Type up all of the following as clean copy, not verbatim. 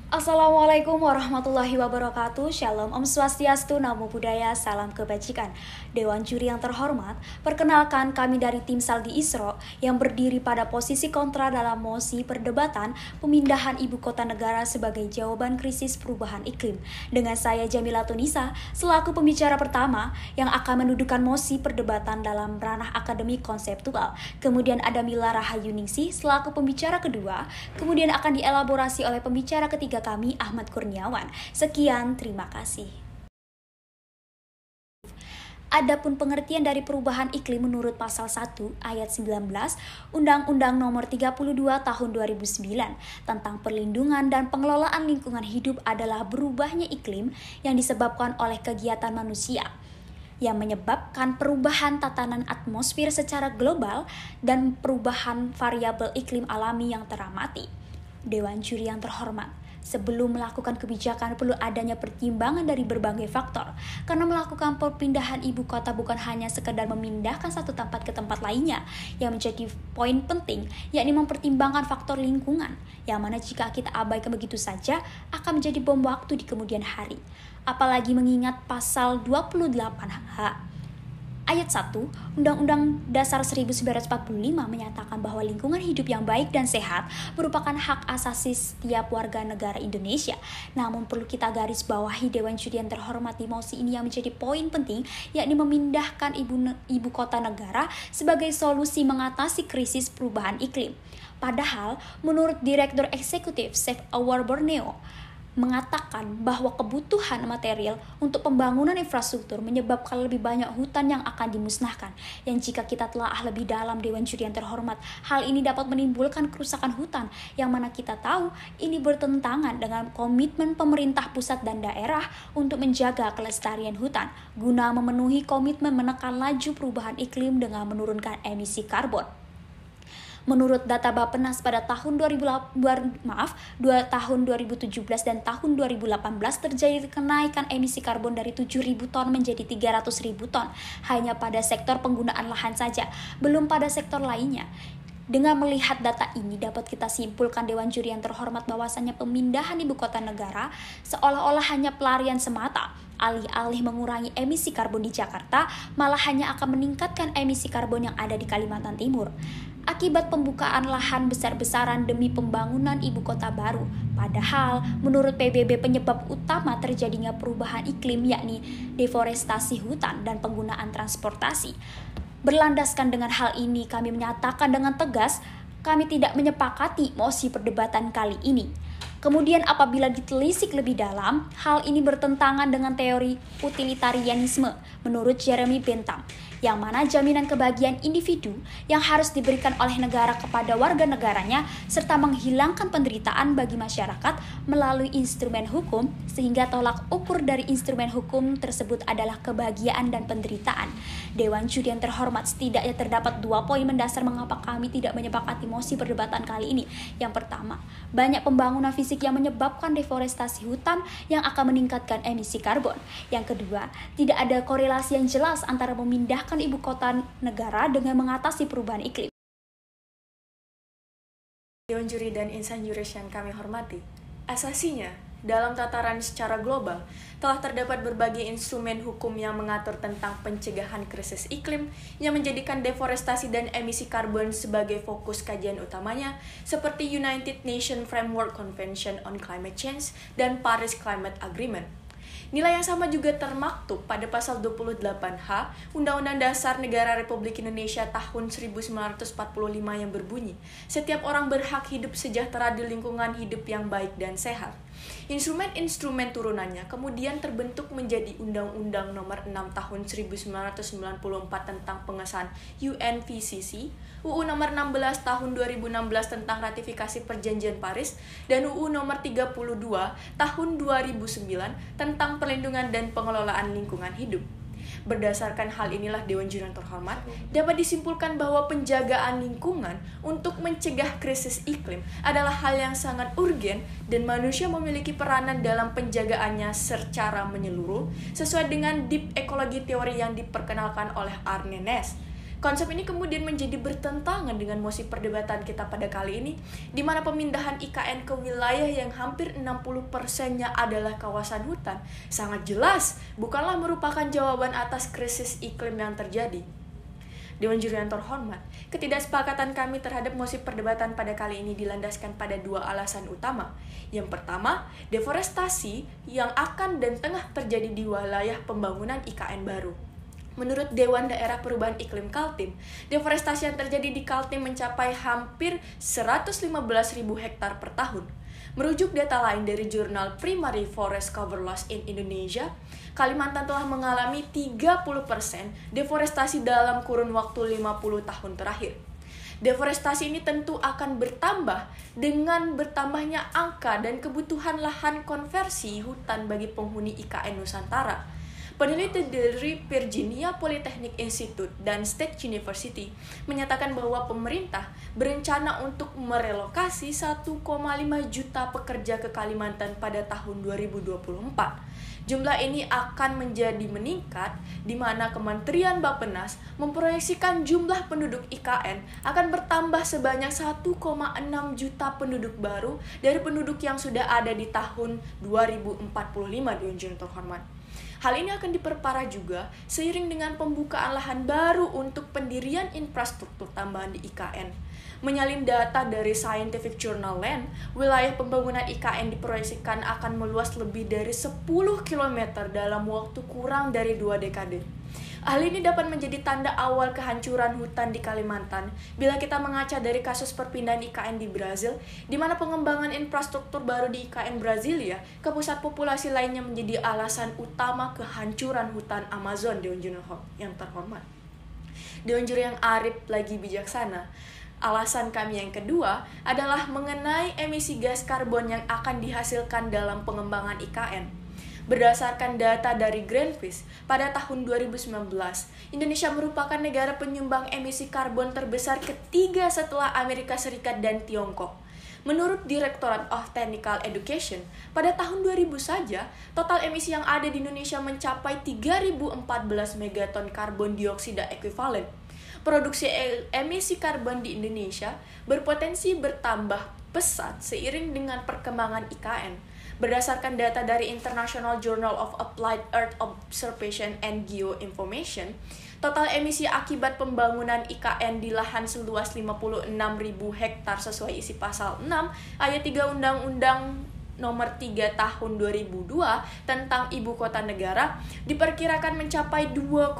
Assalamualaikum warahmatullahi wabarakatuh. Shalom, Om Swastiastu, Namo Buddhaya, salam kebajikan. Dewan juri yang terhormat, perkenalkan kami dari tim Saldi Isro yang berdiri pada posisi kontra dalam mosi perdebatan pemindahan ibu kota negara sebagai jawaban krisis perubahan iklim. Dengan saya Jamila Tunisa selaku pembicara pertama yang akan mendudukan mosi perdebatan dalam ranah akademik konseptual. Kemudian ada Mila Rahayuningsih selaku pembicara kedua, kemudian akan dielaborasi oleh pembicara ketiga kami Ahmad Kurniawan. Sekian, terima kasih. Adapun pengertian dari perubahan iklim menurut pasal 1 ayat 19 Undang-Undang Nomor 32 Tahun 2009 tentang perlindungan dan pengelolaan lingkungan hidup adalah berubahnya iklim yang disebabkan oleh kegiatan manusia yang menyebabkan perubahan tatanan atmosfer secara global dan perubahan variabel iklim alami yang teramati. Dewan juri yang terhormat, sebelum melakukan kebijakan perlu adanya pertimbangan dari berbagai faktor, karena melakukan perpindahan ibu kota bukan hanya sekedar memindahkan satu tempat ke tempat lainnya, yang menjadi poin penting, yakni mempertimbangkan faktor lingkungan, yang mana jika kita abaikan begitu saja akan menjadi bom waktu di kemudian hari. Apalagi mengingat pasal 28H Ayat 1, Undang-Undang Dasar 1945 menyatakan bahwa lingkungan hidup yang baik dan sehat merupakan hak asasi setiap warga negara Indonesia. Namun perlu kita garis bawahi Dewan Juri yang terhormat di mosi ini yang menjadi poin penting, yakni memindahkan ibu kota negara sebagai solusi mengatasi krisis perubahan iklim. Padahal, menurut Direktur Eksekutif Save Our Borneo, mengatakan bahwa kebutuhan material untuk pembangunan infrastruktur menyebabkan lebih banyak hutan yang akan dimusnahkan. Yang jika kita telaah lebih dalam Dewan Juri yang terhormat, hal ini dapat menimbulkan kerusakan hutan, yang mana kita tahu ini bertentangan dengan komitmen pemerintah pusat dan daerah untuk menjaga kelestarian hutan, guna memenuhi komitmen menekan laju perubahan iklim dengan menurunkan emisi karbon. Menurut data Bappenas pada tahun 2017 dan tahun 2018 terjadi kenaikan emisi karbon dari 7.000 ton menjadi 300.000 ton hanya pada sektor penggunaan lahan saja, belum pada sektor lainnya. Dengan melihat data ini dapat kita simpulkan Dewan Juri yang terhormat bahwasannya pemindahan ibu kota negara seolah-olah hanya pelarian semata. Alih-alih mengurangi emisi karbon di Jakarta, malah hanya akan meningkatkan emisi karbon yang ada di Kalimantan Timur. Akibat pembukaan lahan besar-besaran demi pembangunan ibu kota baru. Padahal, menurut PBB penyebab utama terjadinya perubahan iklim yakni deforestasi hutan dan penggunaan transportasi. Berlandaskan dengan hal ini, kami menyatakan dengan tegas, kami tidak menyepakati mosi perdebatan kali ini. Kemudian apabila ditelisik lebih dalam, hal ini bertentangan dengan teori utilitarianisme menurut Jeremy Bentham, yang mana jaminan kebahagiaan individu yang harus diberikan oleh negara kepada warga negaranya serta menghilangkan penderitaan bagi masyarakat melalui instrumen hukum, sehingga tolak ukur dari instrumen hukum tersebut adalah kebahagiaan dan penderitaan. Dewan Juri yang terhormat, setidaknya terdapat 2 poin mendasar mengapa kami tidak menyepakati mosi perdebatan kali ini. Yang pertama, banyak pembangunan fisik yang menyebabkan deforestasi hutan yang akan meningkatkan emisi karbon. Yang kedua, tidak ada korelasi yang jelas antara memindahkan ibu kota negara dengan mengatasi perubahan iklim. Dewan Juri dan insan juris yang kami hormati, asasinya, dalam tataran secara global, telah terdapat berbagai instrumen hukum yang mengatur tentang pencegahan krisis iklim yang menjadikan deforestasi dan emisi karbon sebagai fokus kajian utamanya, seperti United Nations Framework Convention on Climate Change dan Paris Climate Agreement. Nilai yang sama juga termaktub pada pasal 28H Undang-Undang Dasar Negara Republik Indonesia tahun 1945 yang berbunyi, setiap orang berhak hidup sejahtera di lingkungan hidup yang baik dan sehat. Instrumen-instrumen turunannya kemudian terbentuk menjadi Undang-Undang Nomor 6 Tahun 1994 tentang pengesahan UNFCCC, UU Nomor 16 Tahun 2016 tentang ratifikasi Perjanjian Paris, dan UU Nomor 32 Tahun 2009 tentang perlindungan dan pengelolaan lingkungan hidup. Berdasarkan hal inilah Dewan Juri yang terhormat, dapat disimpulkan bahwa penjagaan lingkungan untuk mencegah krisis iklim adalah hal yang sangat urgen dan manusia memiliki peranan dalam penjagaannya secara menyeluruh sesuai dengan deep ecology teori yang diperkenalkan oleh Arne Naess. Konsep ini kemudian menjadi bertentangan dengan mosi perdebatan kita pada kali ini, di mana pemindahan IKN ke wilayah yang hampir 60%-nya adalah kawasan hutan sangat jelas bukanlah merupakan jawaban atas krisis iklim yang terjadi. Dewan Juri yang terhormat, ketidaksepakatan kami terhadap mosi perdebatan pada kali ini dilandaskan pada dua alasan utama. Yang pertama, deforestasi yang akan dan tengah terjadi di wilayah pembangunan IKN baru. Menurut Dewan Daerah Perubahan Iklim Kaltim, deforestasi yang terjadi di Kaltim mencapai hampir 115.000 hektar per tahun. Merujuk data lain dari jurnal Primary Forest Cover Loss in Indonesia, Kalimantan telah mengalami 30% deforestasi dalam kurun waktu 50 tahun terakhir. Deforestasi ini tentu akan bertambah dengan bertambahnya angka dan kebutuhan lahan konversi hutan bagi penghuni IKN Nusantara. Peneliti dari Virginia Polytechnic Institute dan State University menyatakan bahwa pemerintah berencana untuk merelokasi 1,5 juta pekerja ke Kalimantan pada tahun 2024. Jumlah ini akan menjadi meningkat, di mana Kementerian Bappenas memproyeksikan jumlah penduduk IKN akan bertambah sebanyak 1,6 juta penduduk baru dari penduduk yang sudah ada di tahun 2045 di Unjun terhormat. Hal ini akan diperparah juga seiring dengan pembukaan lahan baru untuk pendirian infrastruktur tambahan di IKN. Menyalin data dari Scientific Journal Land, wilayah pembangunan IKN diproyeksikan akan meluas lebih dari 10 km dalam waktu kurang dari 2 dekade. Hal ini dapat menjadi tanda awal kehancuran hutan di Kalimantan bila kita mengaca dari kasus perpindahan IKN di Brazil, di mana pengembangan infrastruktur baru di IKN Brasilia ke pusat populasi lainnya menjadi alasan utama kehancuran hutan Amazon. Dewan Juri yang terhormat, Dewan Juri yang arif lagi bijaksana, alasan kami yang kedua adalah mengenai emisi gas karbon yang akan dihasilkan dalam pengembangan IKN. Berdasarkan data dari Greenpeace, pada tahun 2019, Indonesia merupakan negara penyumbang emisi karbon terbesar ketiga setelah Amerika Serikat dan Tiongkok. Menurut Directorate of Technical Education, pada tahun 2000 saja, total emisi yang ada di Indonesia mencapai 3.014 megaton karbon dioksida ekuivalen. Produksi emisi karbon di Indonesia berpotensi bertambah pesat seiring dengan perkembangan IKN. Berdasarkan data dari International Journal of Applied Earth Observation and Geoinformation, total emisi akibat pembangunan IKN di lahan seluas 56.000 hektar sesuai isi pasal 6 ayat 3 Undang-Undang Nomor 3 Tahun 2002 tentang Ibu Kota Negara diperkirakan mencapai 2,4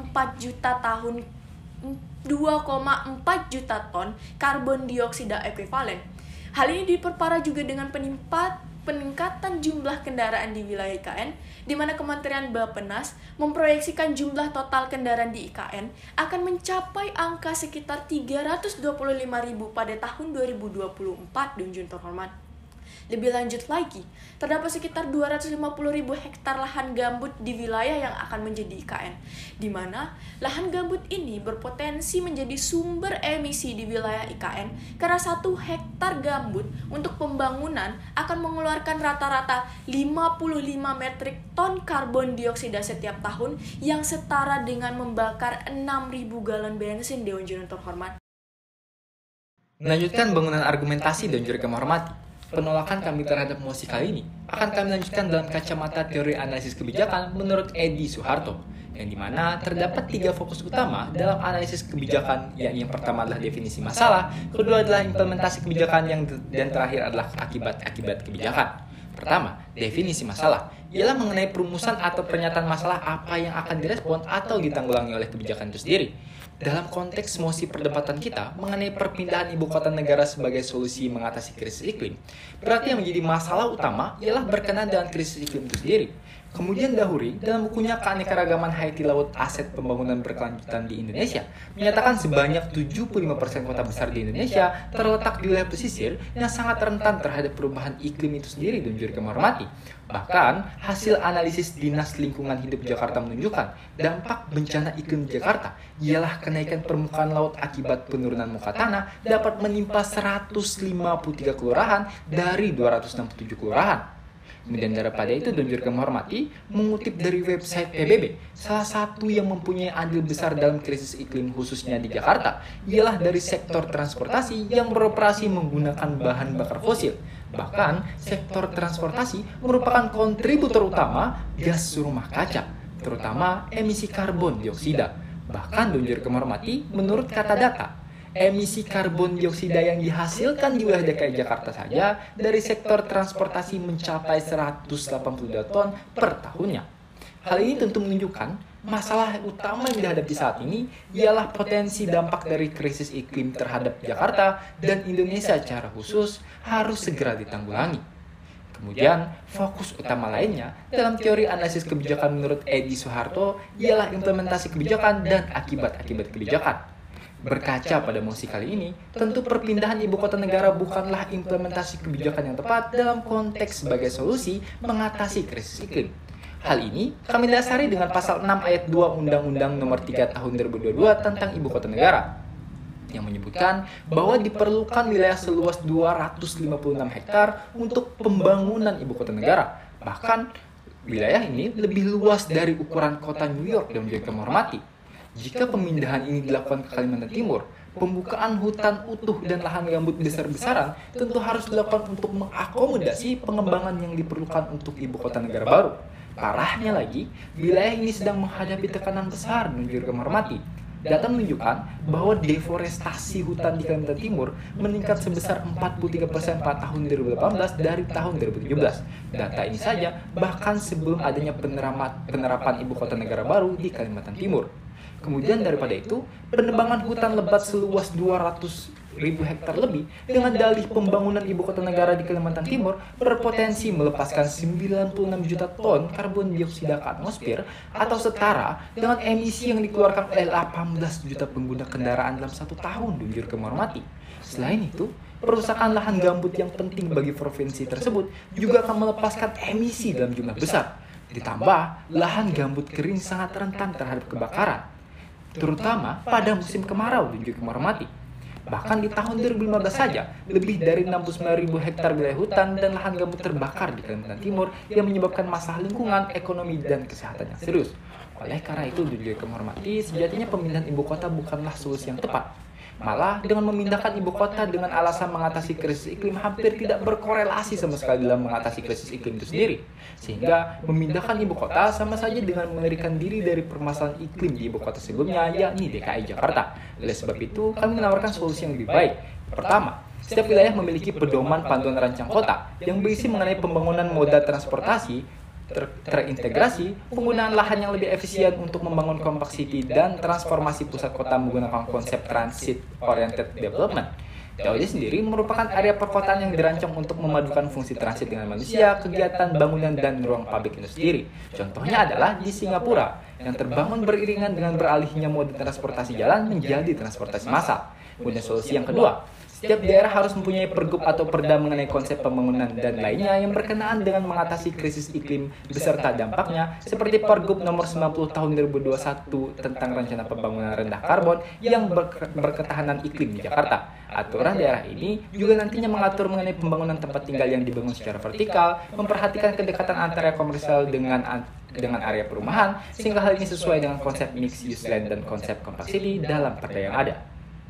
juta ton karbon dioksida ekuivalen. Hal ini diperparah juga dengan peningkatan jumlah kendaraan di wilayah IKN, di mana Kementerian Bappenas memproyeksikan jumlah total kendaraan di IKN akan mencapai angka sekitar 325.000 pada tahun 2024 di Unjun terhormat. Lebih lanjut lagi, terdapat sekitar 250.000 hektar lahan gambut di wilayah yang akan menjadi IKN, di mana lahan gambut ini berpotensi menjadi sumber emisi di wilayah IKN karena 1 hektar gambut untuk pembangunan akan mengeluarkan rata-rata 55 metrik ton karbon dioksida setiap tahun yang setara dengan membakar 6.000 galon bensin. Dewan Juri terhormat. Melanjutkan bangunan argumentasi dan Juri kami hormati. Penolakan kami terhadap mosi kali ini akan kami lanjutkan dalam kacamata teori analisis kebijakan menurut Edi Suharto, yang dimana terdapat 3 fokus utama dalam analisis kebijakan, yakni yang pertama adalah definisi masalah, kedua adalah implementasi kebijakan, dan terakhir adalah akibat-akibat kebijakan. Pertama, definisi masalah ialah mengenai perumusan atau pernyataan masalah apa yang akan direspon atau ditanggulangi oleh kebijakan itu sendiri. Dalam konteks mosi perdebatan kita mengenai perpindahan ibu kota negara sebagai solusi mengatasi krisis iklim, berarti yang menjadi masalah utama ialah berkenaan dengan krisis iklim itu sendiri. Kemudian Dahuri dalam bukunya Keanekaragaman Hayati Laut Aset Pembangunan Berkelanjutan di Indonesia menyatakan sebanyak 75% kota besar di Indonesia terletak di wilayah pesisir yang sangat rentan terhadap perubahan iklim itu sendiri dan Juri kami hormati. Bahkan hasil analisis Dinas Lingkungan Hidup Jakarta menunjukkan dampak bencana iklim Jakarta ialah kenaikan permukaan laut akibat penurunan muka tanah dapat menimpa 153 kelurahan dari 267 kelurahan. Kemudian daripada itu, Donjur kami hormati, mengutip dari website PBB, salah satu yang mempunyai andil besar dalam krisis iklim khususnya di Jakarta ialah dari sektor transportasi yang beroperasi menggunakan bahan bakar fosil. Bahkan, sektor transportasi merupakan kontributor utama gas rumah kaca, terutama emisi karbon dioksida. Bahkan, Donjur kami hormati, menurut kata data, emisi karbon dioksida yang dihasilkan di wilayah DKI Jakarta saja dari sektor transportasi mencapai 182 ton per tahunnya. Hal ini tentu menunjukkan masalah utama yang dihadapi saat ini ialah potensi dampak dari krisis iklim terhadap Jakarta dan Indonesia secara khusus harus segera ditanggulangi. Kemudian, fokus utama lainnya dalam teori analisis kebijakan menurut Edi Suharto ialah implementasi kebijakan dan akibat-akibat kebijakan. Berkaca pada mosi kali ini, tentu perpindahan ibu kota negara bukanlah implementasi kebijakan yang tepat dalam konteks sebagai solusi mengatasi krisis iklim. Hal ini kami dasari dengan pasal 6 ayat 2 Undang-Undang Nomor 3 Tahun 2022 tentang Ibu Kota Negara, yang menyebutkan bahwa diperlukan wilayah seluas 256 hektar untuk pembangunan ibu kota negara. Bahkan, wilayah ini lebih luas dari ukuran kota New York dan menjadi menghormati. Jika pemindahan ini dilakukan ke Kalimantan Timur, pembukaan hutan utuh dan lahan gambut besar-besaran tentu harus dilakukan untuk mengakomodasi pengembangan yang diperlukan untuk ibu kota negara baru. Parahnya lagi, wilayah ini sedang menghadapi tekanan besar dan juga menghormati. Data menunjukkan bahwa deforestasi hutan di Kalimantan Timur meningkat sebesar 43% pada tahun 2018 dari tahun 2017. Data ini saja bahkan sebelum adanya penerapan ibu kota negara baru di Kalimantan Timur. Kemudian daripada itu, penebangan hutan lebat seluas 200.000 hektar lebih dengan dalih pembangunan ibu kota negara di Kalimantan Timur berpotensi melepaskan 96 juta ton karbon dioksida ke atmosfer atau setara dengan emisi yang dikeluarkan oleh 18 juta pengguna kendaraan dalam 1 tahun, Donjur kami hormati. Selain itu, perusakan lahan gambut yang penting bagi provinsi tersebut juga akan melepaskan emisi dalam jumlah besar. Ditambah, lahan gambut kering sangat rentan terhadap kebakaran, terutama pada musim kemarau, Donjur kami hormati. Bahkan di tahun 2015 saja, lebih dari 69.000 hektar wilayah hutan dan lahan gambut terbakar di Kalimantan Timur yang menyebabkan masalah lingkungan, ekonomi, dan kesehatan yang serius. Oleh karena itu, Donjur kami hormati, sejatinya pemindahan ibu kota bukanlah solusi yang tepat. Malah, dengan memindahkan ibu kota dengan alasan mengatasi krisis iklim hampir tidak berkorelasi sama sekali dalam mengatasi krisis iklim itu sendiri. Sehingga, memindahkan ibu kota sama saja dengan melarikan diri dari permasalahan iklim di ibu kota sebelumnya, yakni DKI Jakarta. Oleh sebab itu, kami menawarkan solusi yang lebih baik. Pertama, setiap wilayah memiliki pedoman panduan rancang kota yang berisi mengenai pembangunan moda transportasi terintegrasi, penggunaan lahan yang lebih efisien untuk membangun compact city, dan transformasi pusat kota menggunakan konsep transit oriented development. TOD sendiri merupakan area perkotaan yang dirancang untuk memadukan fungsi transit dengan manusia, kegiatan bangunan, dan ruang publik itu sendiri. Contohnya adalah di Singapura, yang terbangun beriringan dengan beralihnya mode transportasi jalan menjadi transportasi massal. Kemudian solusi yang kedua, setiap daerah harus mempunyai pergub atau perda mengenai konsep pembangunan dan lainnya yang berkenaan dengan mengatasi krisis iklim beserta dampaknya, seperti Pergub nomor 90 tahun 2021 tentang rencana pembangunan rendah karbon yang berketahanan iklim di Jakarta. Aturan daerah ini juga nantinya mengatur mengenai pembangunan tempat tinggal yang dibangun secara vertikal, memperhatikan kedekatan antara komersial dengan area perumahan, sehingga hal ini sesuai dengan konsep mixed use land dan konsep compact city dalam perda yang ada.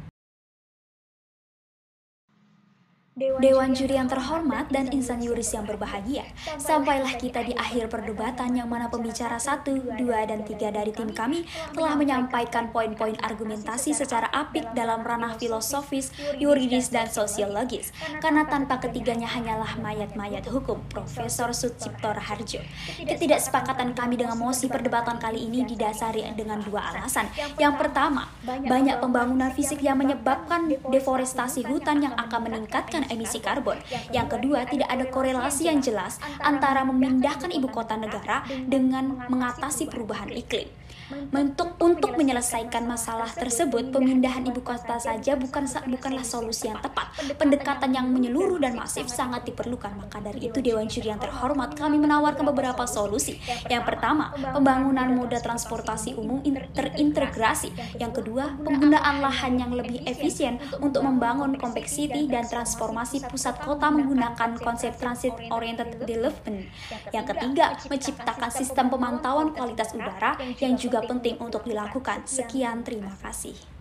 Dewan juri yang terhormat dan insan yuris yang berbahagia, sampailah kita di akhir perdebatan yang mana pembicara 1, 2, dan 3 dari tim kami telah menyampaikan poin-poin argumentasi secara apik dalam ranah filosofis, yuridis, dan sosiologis. Karena tanpa ketiganya hanyalah mayat-mayat hukum, Profesor Sucipto Raharjo. Ketidaksepakatan kami dengan mosi perdebatan kali ini didasari dengan 2 alasan. Yang pertama, banyak pembangunan fisik yang menyebabkan deforestasi hutan yang akan meningkatkan emisi karbon. Yang kedua, tidak ada korelasi yang jelas antara memindahkan ibu kota negara dengan mengatasi perubahan iklim. Untuk menyelesaikan masalah tersebut, pemindahan ibu kota saja bukanlah solusi yang tepat. Pendekatan yang menyeluruh dan masif sangat diperlukan. Maka dari itu, Dewan Juri yang terhormat, kami menawarkan beberapa solusi. Yang pertama, pembangunan moda transportasi umum terintegrasi. Yang kedua, penggunaan lahan yang lebih efisien untuk membangun compact city dan transformasi pusat kota menggunakan konsep transit oriented development. Yang ketiga, menciptakan sistem pemantauan kualitas udara yang juga penting untuk dilakukan. Sekian, terima kasih.